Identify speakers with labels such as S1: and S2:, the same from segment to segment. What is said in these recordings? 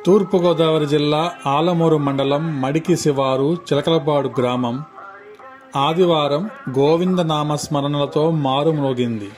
S1: తూర్పుగోదావరి జిల్లా ఆలమూరు మండలం మడికి శివారు చిలకలపాడు గ్రామం ఆదివారం గోవింద నామస్మరణలతో మారుమ్రోగింది.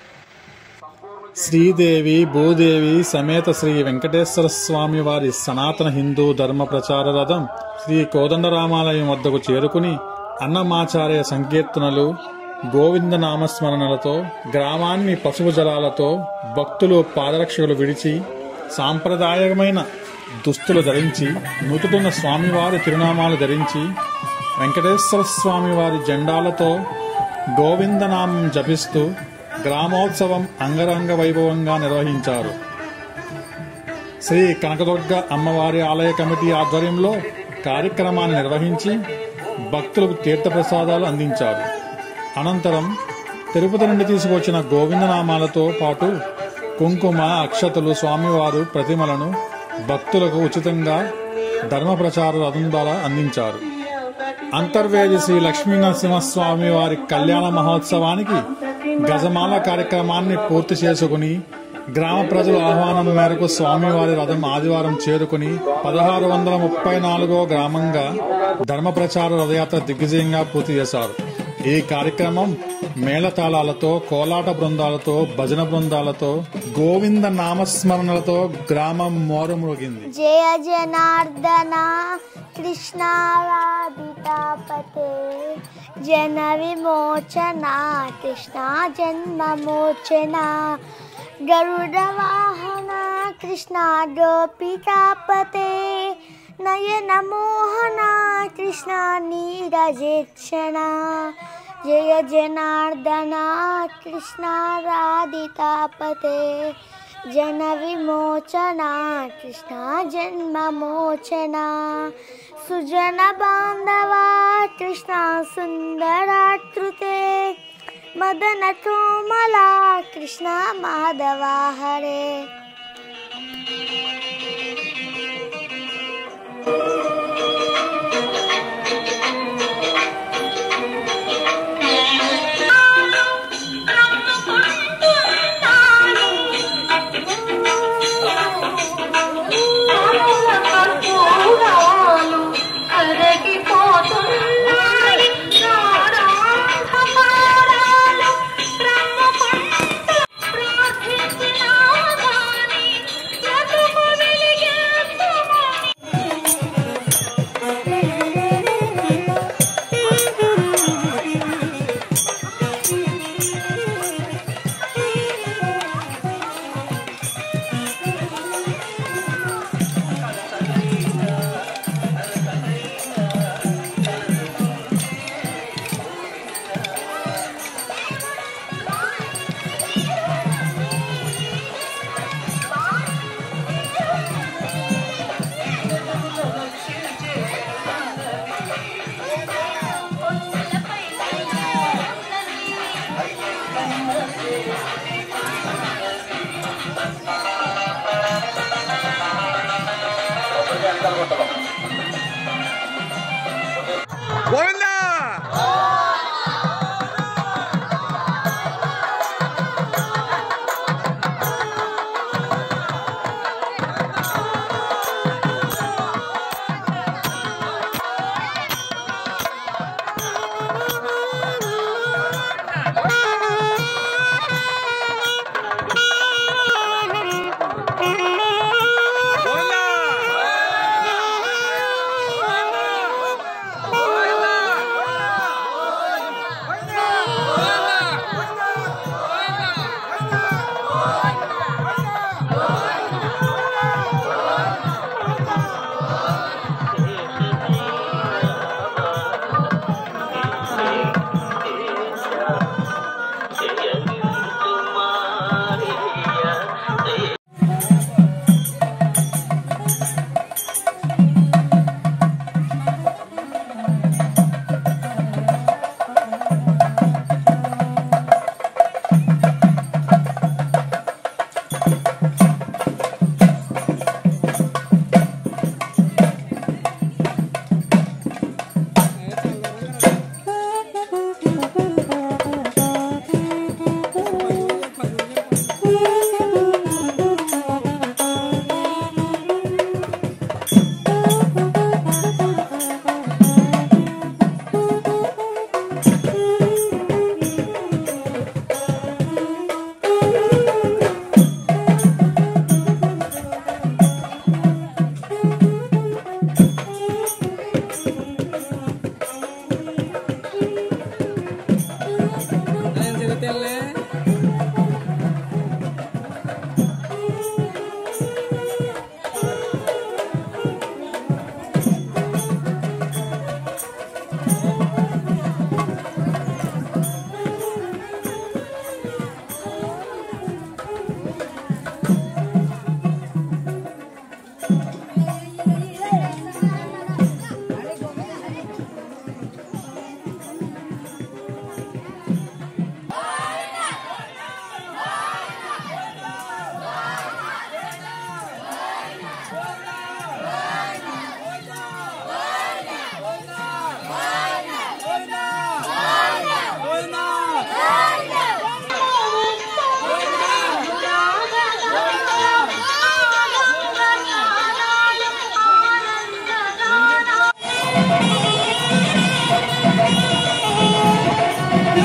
S1: శ్రీదేవి భూదేవి సమేత శ్రీ వెంకటేశ్వర స్వామి వారి సనాతన హిందూ ధర్మ ప్రచార రథం శ్రీ కోదండరామాలయం వద్దకు చేరుకుని అన్నమాచార్య సంకీర్తనలు గోవింద నామస్మరణలతో గ్రామాన్ని పసుపు జలాలతో భక్తులు పాదరక్షకులు విడిచి సాంప్రదాయమైన దుస్తులు ధరించి నుదుటిన స్వామివారి తిరునామాలు ధరించి వెంకటేశ్వర స్వామి వారి జెండాలతో గోవిందనామం జపిస్తూ గ్రామోత్సవం అంగరంగ వైభవంగా నిర్వహించారు. శ్రీ కనకదుర్గ అమ్మవారి ఆలయ కమిటీ ఆధ్వర్యంలో కార్యక్రమాన్ని నిర్వహించి భక్తులకు తీర్థప్రసాదాలు అందించారు. అనంతరం తిరుపతి నుండి తీసుకొచ్చిన గోవిందనామాలతో పాటు కుంకుమ అక్షతలు స్వామివారు ప్రతిమలను భక్తులకు ఉచితంగా ధర్మ ప్రచార రథం ద్వారా అందించారు. అంతర్వేది శ్రీ లక్ష్మీనరసింహస్వామి వారి కళ్యాణ మహోత్సవానికి గజమాల కార్యక్రమాన్ని పూర్తి చేసుకుని గ్రామ ప్రజల ఆహ్వానం మేరకు స్వామివారి రథం ఆదివారం చేరుకుని 1634వ గ్రామంగా ధర్మ ప్రచార రథయాత్ర దిగ్విజయంగా పూర్తి చేశారు. ఈ కార్యక్రమం మేళతాళాలతో, కోలాట బృందాలతో, భజన బృందాలతో, గోవింద నామస్మరణలతో గ్రామం మోరమ్రోగింది.
S2: జయ జనార్దన కృష్ణ రాధికాపతే జన విమోచన కృష్ణ జన్మమోచన గరుడ వాహన కృష్ణ గోపికాపతే నయన మోహన కృష్ణ నీరజేక్షణ జయ జనార్దన కృష్ణ రాధికాపతే జన విమోచన కృష్ణ జన్మమోచన సుజన బాంధవ కృష్ణ సుందరాకృతే మదన కోమల కృష్ణ మాధవ హరే.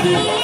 S2: Hare